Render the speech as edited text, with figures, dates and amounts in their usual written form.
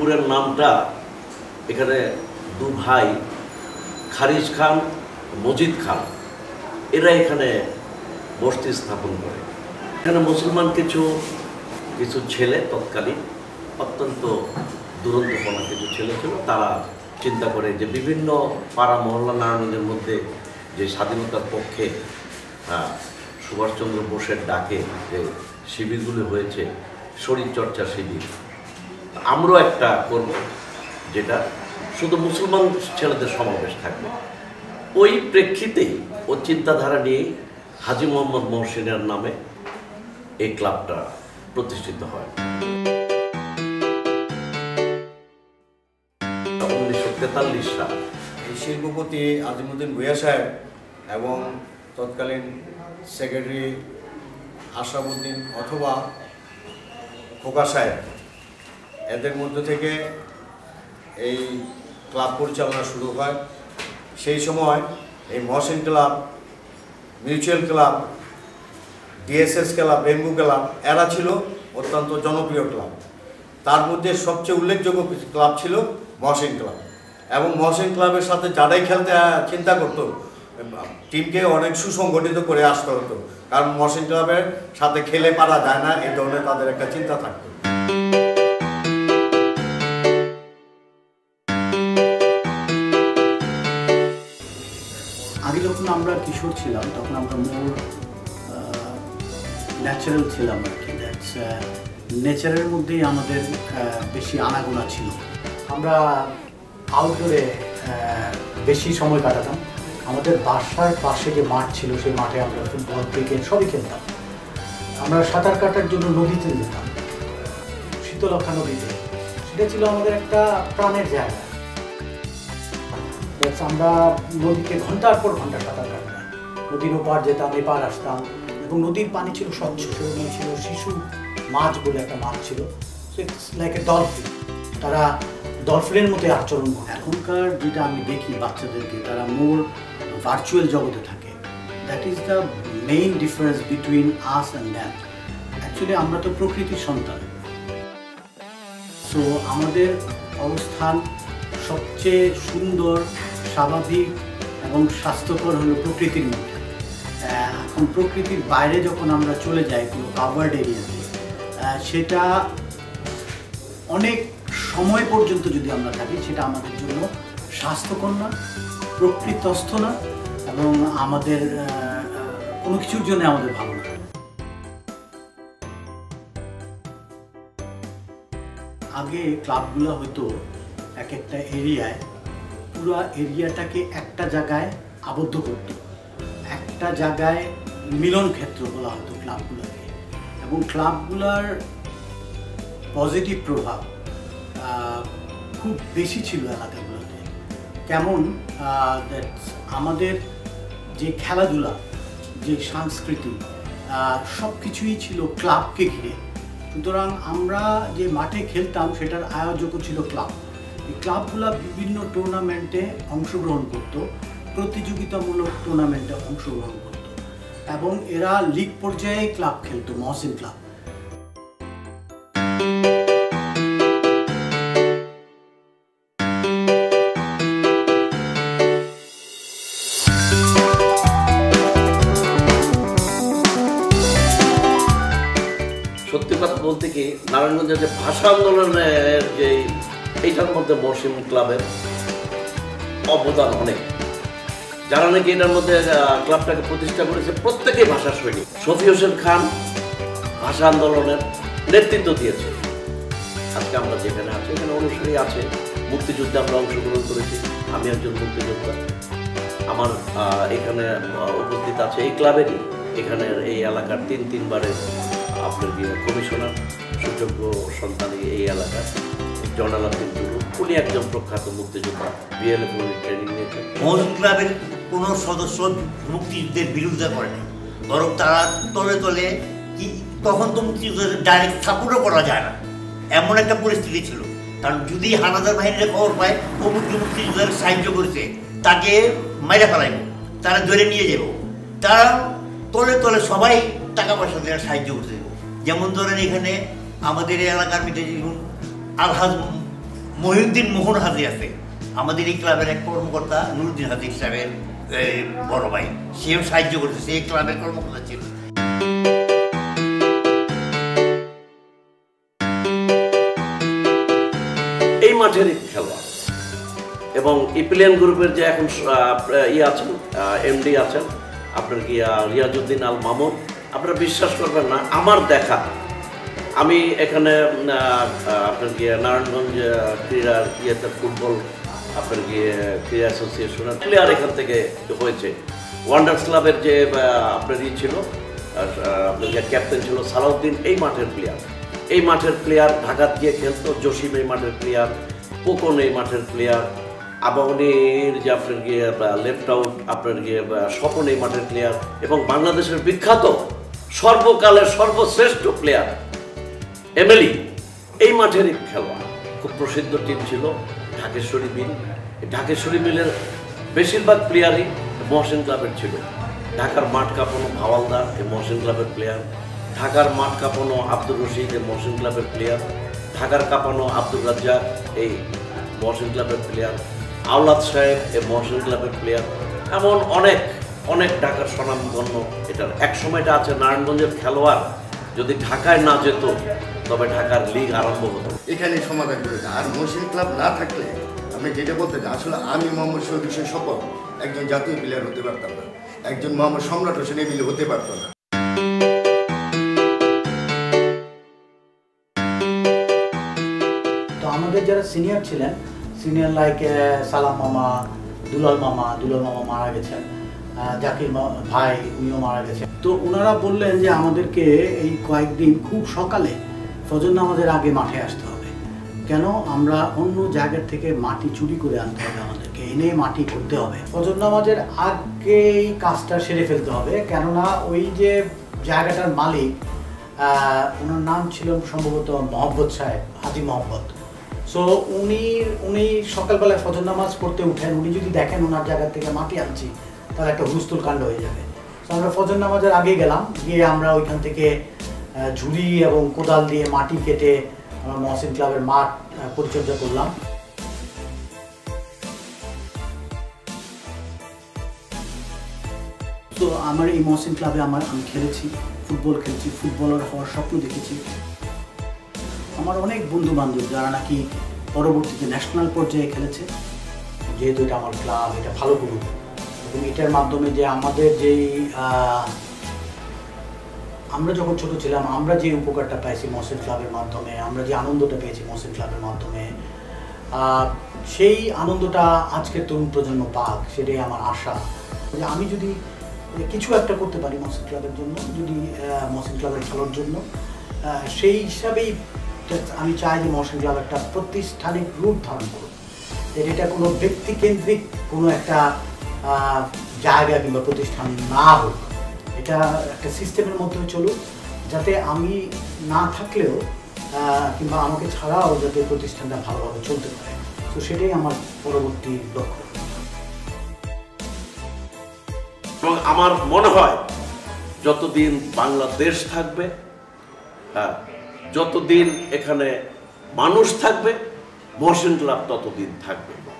মিরপুরের নামটা এখানে দু ভাই খারিজ খান, মজিদ খান, এরা এখানে বসতি স্থাপন করে। এখানে মুসলমান কিছু ছেলে তৎকালীন অত্যন্ত দুরন্তপনা কিছু ছেলে ছিল, তারা চিন্তা করে যে বিভিন্ন পাড়া মহল্লা নারায়ণগঞ্জের মধ্যে যে স্বাধীনতার পক্ষে সুভাষচন্দ্র বোসের ডাকে যে শিবিরগুলো হয়েছে, শরীরচর্চা শিবির, আমরাও একটা করব যেটা শুধু মুসলমান ছেলেদের সমাবেশ থাকবে। ওই প্রেক্ষিতেই ও চিন্তাধারা নিয়ে হাজী মোহাম্মদ মহসিনের নামে এই ক্লাবটা প্রতিষ্ঠিত হয় 1943 সাল। এই শিল্পপতি আজিমুদ্দিন ভূঁইয়া সাহেব এবং তৎকালীন সেক্রেটারি আশরাফুদ্দিন অথবা খোকা সাহেব, এদের মধ্য থেকে এই ক্লাব পরিচালনা শুরু হয়। সেই সময় এই Mohsin club, mutual club, DSS club, bamboo club, এরা ছিল অত্যন্ত জনপ্রিয় ক্লাব। তার মধ্যে সবচেয়ে উল্লেখযোগ্য ক্লাব ছিল মহসিন ক্লাব। এবং মহসিন ক্লাবের সাথে যারাই খেলতে চিন্তা করতো, টিমকে অনেক সুসংগঠিত করে আসতে হতো, কারণ মহসিন ক্লাবের সাথে খেলে পারা যায় না, এই ধরনের তাদের একটা চিন্তা থাকতো। আগে যখন আমরা কিশোর ছিলাম তখন আমরা মোর ন্যাচারাল ছিলাম আর কি। দ্যাটস নেচারের মধ্যেই আমাদের বেশি আনাগোনা ছিল। আমরা আউটডোরে বেশি সময় কাটাতাম। আমাদের বাসার পাশে যে মাঠ ছিল সেই মাঠে আমরা ফুটবল, ক্রিকেট সবই খেলতাম। আমরা সাঁতার কাটার জন্য নদীতে যেতাম, শীতলক্ষা নদীতে। সেটা ছিল আমাদের একটা প্রাণের জায়গা। আমরা নদীতে ঘন্টার পর ঘন্টা সাঁতার কাটতাম, নদীর ওপার যেতাম, এপার আসতাম, এবং নদীর পানি ছিল স্বচ্ছ। সেখানে ছিল শিশু মাছ বলে একটা মাছ ছিল, ইটস লাইক এ ডলফিন। তারা ডলফিনের মতো আচরণ করে। এখনকার যেটা আমি দেখি বাচ্চাদেরকে, তারা মোর ভার্চুয়াল জগতে থাকে। That is the main difference between us and them. Actually আমরা তো প্রকৃতির সন্তান। সো আমাদের অবস্থান সবচেয়ে সুন্দর, স্বাভাবিক এবং স্বাস্থ্যকর হলো প্রকৃতির মধ্যে। এখন প্রকৃতির বাইরে যখন আমরা চলে যাই কোনো কাভার্ড এরিয়াতে, সেটা অনেক সময় পর্যন্ত যদি আমরা থাকি, সেটা আমাদের জন্য স্বাস্থ্যকর না, প্রকৃতস্থ না, এবং আমাদের কোনো কিছুর জন্য আমাদের ভালো না। আগে ক্লাবগুলো হয়তো এক একটা এরিয়ায়, পুরো এরিয়াটাকে একটা জায়গায় আবদ্ধ করত, একটা জায়গায় মিলন ক্ষেত্র বলা হতো ক্লাবগুলোকে। এবং ক্লাবগুলোর পজিটিভ প্রভাব খুব বেশি ছিল এলাকাগুলোতে। কেমন আমাদের যে খেলাধুলা, যে সংস্কৃতি, সব কিছুই ছিল ক্লাবকে ঘিরে। সুতরাং আমরা যে মাঠে খেলতাম সেটার আয়োজকও ছিল ক্লাব। এই ক্লাবগুলো বিভিন্ন টুর্নামেন্টে অংশগ্রহণ করত, প্রতিযোগিতামূলক টুর্নামেন্টে অংশগ্রহণ করত, এবং এরা লিগ পর্যায়ে ক্লাব খেলতো, মহসিন ক্লাব। সত্যি কথা বলতে কি, নারায়ণগঞ্জের যে ভাষা আন্দোলনের যে এইটার মধ্যে মহসিন ক্লাবের অবদান অনেক। যারা নাকি এটার মধ্যে ক্লাবটাকে প্রতিষ্ঠা করেছে প্রত্যেকেই ভাষা সৈনিক। শফি হোসেন খান ভাষা আন্দোলনের নেতৃত্ব দিয়েছে। আজকে আমরা যেখানে আছি এখানে অনুসারী আছে। মুক্তিযুদ্ধে আমরা অংশগ্রহণ করেছি, আমি একজন মুক্তিযোদ্ধা। আমার এখানে উপস্থিত আছে এই ক্লাবেরই, এখানের এই এলাকার তিনবারের আপনার কমিশনার, সুযোগ্য সন্তানী এই এলাকার জয়নাল আবদিন টুলু, উনি একজন প্রখ্যাত মুক্তিযোদ্ধা, বিএলএফ ট্রেনিং নিয়েছেন। মহসিন ক্লাবের কোনো সদস্য মুক্তিযুদ্ধের বিরোধিতা করেনি, বরং তারা তলে তলে কি, তখন তো মুক্তিযুদ্ধের ডাইরেক্ট সাপোর্টও করা যায় না, এমন একটা পরিস্থিতি ছিল। কারণ যদি হানাদার বাহিনীর খবর পায় ও মুক্তিযুদ্ধের সাহায্য করেছে, তাকে মাইরা ফেলাইব, তারা ধরে নিয়ে যাব। তারা তলে তলে সবাই টাকা পয়সা দেওয়ার সাহায্য করতে। যেমন ধরেন এখানে আমাদের এলাকার মধ্যে যেমন আলহাজ মহিউদ্দিন মোহন হাজি আছে, আমাদের এই ক্লাবের এক কর্মকর্তা নুরুদ্দিন হাজি সাহেবের বড় ভাই, সেও সাহায্য করছে, সে ক্লাবের কর্মকর্তা ছিল। এই মাঠের খেলোয়াড় এবং ইপিলিয়ান গ্রুপের যে এখন আছেন এমডি আছেন আপনার কি রিয়াজউদ্দিন আল মামুন, আপনারা বিশ্বাস করবেন না, আমার দেখা, আমি এখানে আপনার গিয়ে নারায়ণগঞ্জ ক্রীড়ার ফুটবল আপনার গিয়ে ক্রীড়া অ্যাসোসিয়েশনের প্লেয়ার এখান থেকে হয়েছে। ওয়ান্ডার্স ক্লাবের যে আপনার ছিল আপনার ক্যাপ্টেন ছিল সালাউদ্দিন, এই মাঠের প্লেয়ার, এই মাঠের প্লেয়ার ঢাকাত গিয়ে খেলতো। জসিম এই মাঠের প্লেয়ার, কোকন এই মাঠের প্লেয়ার, আবাহনীর যে আপনার গিয়ে লেফট আউট আপনার গিয়ে স্বপন এই মাঠের প্লেয়ার, এবং বাংলাদেশের বিখ্যাত সর্বকালের সর্বশ্রেষ্ঠ প্লেয়ার এমএলই এই মাঠের খেলোয়াড়। খুব প্রসিদ্ধ টিম ছিল ঢাকেশ্বরী মিল। ঢাকেশ্বরী মিলের বেশিরভাগ প্লেয়ারই মহসিন ক্লাবের ছিল। ঢাকার মাঠ কাঁপানো ভাওয়ালদার এই মহসিন ক্লাবের প্লেয়ার, ঢাকার মাঠ কাঁপানো আব্দুর রশিদ এই মহসিন ক্লাবের প্লেয়ার, ঢাকার কাঁপানো আব্দুর রাজ্জাক এই মহসিন ক্লাবের প্লেয়ার, আওলাদ সাহেব এই মহসিন ক্লাবের প্লেয়ার, এমন অনেক অনেক ঢাকার স্বনামধন্য। এটার এক সময়টা আছে নারায়ণগঞ্জের খেলোয়াড় যদি ঢাকায় না যেত তবে ঢাকার লিগ আরম্ভ হতো। এখানে সমাধান করেছে। আর মহসিন ক্লাব না থাকলে আমি যেটা বলতে চাই, আসলে আমি মোহাম্মদ শহীদ হোসেন স্বপন একজন জাতীয় প্লেয়ার হতে পারতাম না, একজন মোহাম্মদ সম্রাট হোসেন এমিলি হতে পারতো না। তো আমাদের যারা সিনিয়র ছিলেন, সিনিয়র লাইক সালাম মামা, দুলাল মামা মারা গেছেন, জাকির ভাই উনিও মারা গেছেন। তো ওনারা বললেন যে আমাদেরকে এই কয়েকদিন খুব সকালে ফজর নামাজের আগে মাঠে আসতে হবে। কেন? আমরা অন্য জায়গার থেকে মাটি চুরি করে আনতে হবে, আমাদেরকে এনে মাটি করতে হবে, ফজর নামাজের আগেই কাজটা সেরে ফেলতে হবে। কেননা ওই যে জায়গাটার মালিক, ওনার নাম ছিল সম্ভবত মোহাম্মদ সাহেব, হাজি মোহাম্মদ। সো উনি সকালবেলায় ফজর নামাজ পড়তে উঠেন, উনি যদি দেখেন ওনার জায়গা থেকে মাটি আনছি তাহলে একটা হুলস্থুল কাণ্ড হয়ে যাবে। তো আমরা ফজর নামাজের আগে গেলাম, গিয়ে আমরা ওইখান থেকে ঝুড়ি এবং কোদাল দিয়ে মাটি কেটে আমরা মহসিন ক্লাবের মাঠ পরিচর্যা করলাম। তো আমার এই মহসিন ক্লাবে আমি খেলেছি, ফুটবল খেলেছি, ফুটবলার হওয়ার স্বপ্ন দেখেছি। আমার অনেক বন্ধু বান্ধব যারা নাকি পরবর্তীতে ন্যাশনাল পর্যায়ে খেলেছে, যেহেতু এটা আমার ক্লাব, এটা ভালো গ্রুপ, এবং এটার মাধ্যমে যে আমাদের যেই আমরা যখন ছোট ছিলাম আমরা যে উপকারটা পাইছি মহসিন ক্লাবের মাধ্যমে, আমরা যে আনন্দটা পেয়েছি মহসিন ক্লাবের মাধ্যমে, সেই আনন্দটা আজকের তরুণ প্রজন্ম পাক, সেটাই আমার আশা। যে আমি যদি কিছু একটা করতে পারি মহসিন ক্লাবের জন্য, যদি মহসিন ক্লাবের খেলার জন্য, সেই হিসাবেই আমি চাই যে মহসিন ক্লাব একটা প্রাতিষ্ঠানিক রূপ ধারণ করুক। এটা কোনো ব্যক্তিকেন্দ্রিক কোনো একটা জায়গা কিংবা প্রতিষ্ঠান না হোক, এটা একটা সিস্টেমের মধ্যে চলুক, যাতে আমি না থাকলেও কিংবা আমাকে ছাড়াও যাতে প্রতিষ্ঠানটা ভালোভাবে চলতে পারে। তো সেটাই আমার পরবর্তী লক্ষ্য। এবং আমার মনে হয় যতদিন বাংলাদেশ থাকবে, যতদিন এখানে মানুষ থাকবে, মহসিন ক্লাব ততদিন থাকবে।